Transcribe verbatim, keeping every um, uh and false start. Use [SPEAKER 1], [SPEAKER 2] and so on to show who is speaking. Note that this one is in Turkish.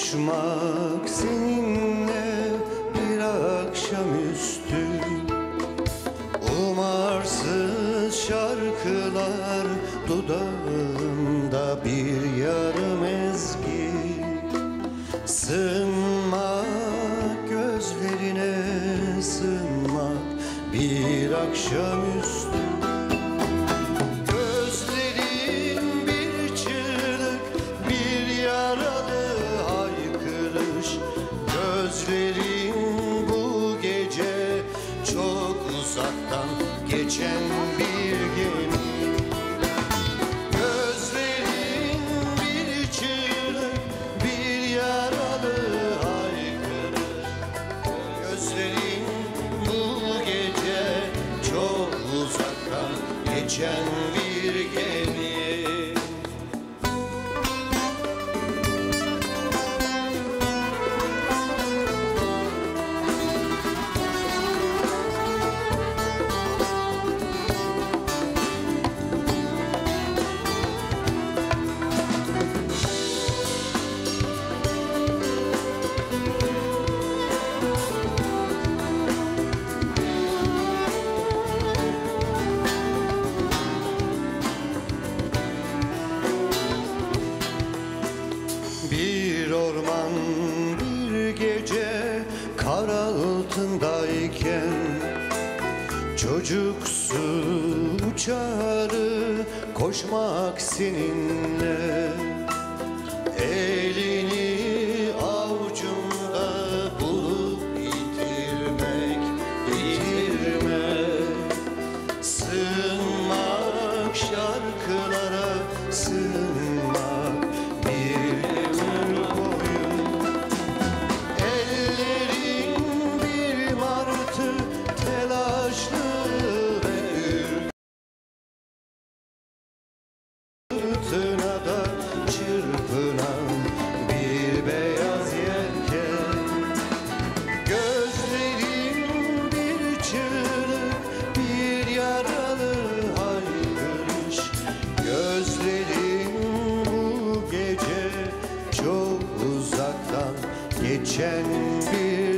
[SPEAKER 1] Konuşmak seninle bir akşamüstü, umarsız şarkılar dudağımda bir yarım ezgi. Sığınmak gözlerine, sığınmak bir akşamüstü. Gözlerin bir çığlık, bir yaralı haykırış. Gözlerin bu gece çok uzaktan geçen bir gemi. Gözlerin bir çığlık, bir yaralı haykırış. Gözlerin bu gece çok uzaktan geçen bir gemi. Bir orman bir gece kar altındayken, çocuksu çağrı koşmak seninle. Elini avucumda bulup yitirmek, yitirmek. Sığınmak şarkılara, sığınmak bir ömür boyu. Ellerin bir martı, telaşlı ve fırtınada çırpınan bir beyaz yelken. Gözlerin bir çığlık, bir yaralı haykırış. Gözlerin bu gece çok uzaktan geçen bir